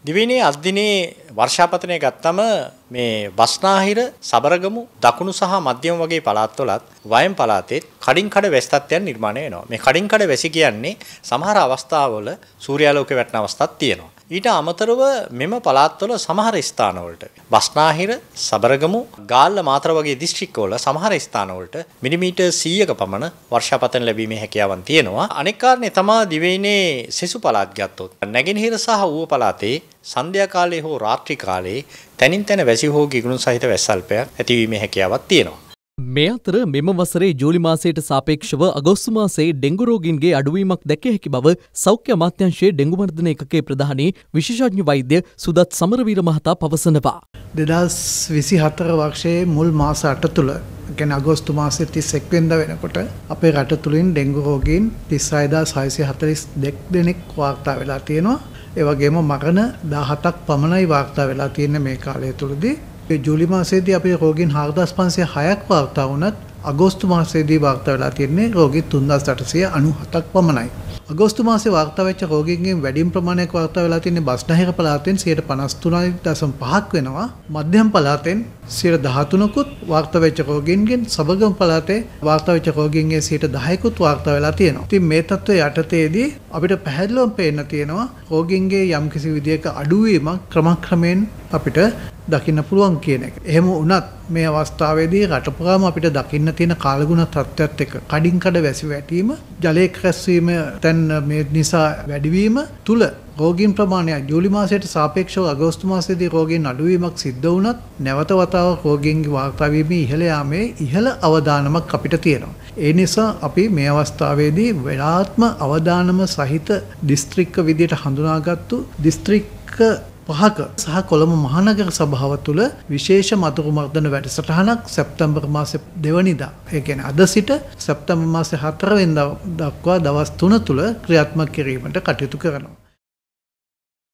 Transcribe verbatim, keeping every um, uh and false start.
දිවයිනේ අද දිනේ වර්ෂාපතනය ගත්තම මේ බස්නාහිර, සබරගමු, දකුණු සහ මධ්‍යම වගේ පළාත්වලත් වයම් පළාතේ කඩින් කඩ වැසි තත්ත්වයන් නිර්මාණය වෙනවා. මේ කඩින් කඩ වැසි කියන්නේ සමහර අවස්ථාවල සූර්යාලෝකය වැටෙන අවස්ථාවක් තියෙනවා. ඊට අමතරව මෙම පළාත්වල සමහර ස්ථානවලට බස්නාහිර, සබරගමු, ගාල්ල, මාතර වගේ දිස්ත්‍රික්කවල සමහර ස්ථානවලට මිලිමීටර් සීයක පමණ වර්ෂාපතන ලැබීමේ හැකියාවන් තියෙනවා. අනෙක් කාරණේ තමයි දිවයිනේ සෙසු පළාත් ගත්තොත් නැගෙනහිර සහ ඌව පළාතේ සන්ධ්‍යා කාලයේ හෝ රාත්‍රී කාලයේ තනින් තන වැසි හෝ ගිගුණු සහිත වැස්සල්පයක් ඇතිවීමේ හැකියාවක් තියෙනවා. මේ අතර මෙම වසරේ ජූලි මාසයට සාපේක්ෂව අගෝස්තු මාසයේ ඩෙංගු රෝගීන්ගේ අඩුවීමක් දැකිය හැකි බව සෞඛ්‍ය අමාත්‍යාංශයේ ඩෙංගු මර්ධන ඒකකයේ ප්‍රධානී විශේෂඥ වෛද්‍ය සුදත් සමරවීර මහතා පවසනවා. දෙදහස් විසිහතර වර්ෂයේ මුල් මාස අට තුළ කියන්නේ අගෝස්තු මාසයේ තිස් එක් වෙනිදා වෙනකොට අපේ රට තුලින් ඩෙංගු රෝගීන් තිස් හය හදාස් හයසිය හතළිස් දෙක දෙනෙක් වාර්තා වෙලා තියෙනවා. ඒ වගේම මරණ දහහතක් පමණයි වාර්තා වෙලා තියෙන්නේ මේ කාලය තුලදී. ඒ ජූලි මාසයේදී අපේ රෝගීන් හාරදාස් පන්සිය හයක් වාර්තා වුණත් අගෝස්තු මාසයේදී වාර්තා වෙලා තියෙන්නේ රෝගීන් තුන්දාස් අටසිය අනූහතක් පමණයි. අගෝස්තු මාසයේ වාර්තා වෙච්ච රෝගීන්ගෙන් වැඩිම ප්‍රමාණයක් වාර්තා වෙලා තියෙන්නේ බස්නාහිර පළාතෙන් සියයට පනස් තුනයි දශම පහක් වෙනවා. මධ්‍යම පළාතෙන් සියයට දහතුනකුත් වාර්තා වෙච්ච රෝගීන්ගෙන් සබරගමු පළාතේ වාර්තා වෙච්ච රෝගීන්ගෙන් සියයට දහයකුත් වාර්තා වෙලා තියෙනවා. ඉතින් මේ තත්ත්වයේ යටතේදී අපිට පැහැදිලිවම පේන්න තියෙනවා රෝගීන්ගේ යම්කිසි විදියක අඩුවීමක් ක්‍රමක්‍රමයෙන් අපිට දකින්න පුළුවන් කියන එක. එහෙම වුණත් මේ අවස්ථාවේදී රට පුරාම අපිට දකින්න තියෙන කාලගුණ තත්ත්වයක් එක්ක කඩින් කඩ වැසි වැටීම, ජලයේ රැස්වීම දැන් මේ නිසා වැඩිවීම තුල රෝගීන් ප්‍රමාණය ජූලි මාසයට සාපේක්ෂව අගෝස්තු මාසයේදී රෝගීන් අඩුවීමක් සිද්ධ වුණත් නැවත වතාවක් රෝගීන්ගේ වාර්තා වීමේ ඉහළ යාමේ ඉහළ අවදානමක් අපිට තියෙනවා. ඒ නිසා අපි මේ අවස්ථාවේදී වඩාත්ම අවදානම සහිත දිස්ත්‍රික්ක විදියට හඳුනාගත්තු දිස්ත්‍රික්ක පහක සහ කොළඹ මහනගර සභාව තුළ විශේෂ මතුරු මර්දන වැඩසටහනක් සැප්තැම්බර් මාසේ දෙවනිදා ඒ කියන්නේ අද සිට සැප්තැම්බර් මාසේ හතර වෙනිදා දක්වා දවස් තුන තුළ ක්‍රියාත්මක කිරීමට කටයුතු කරනවා.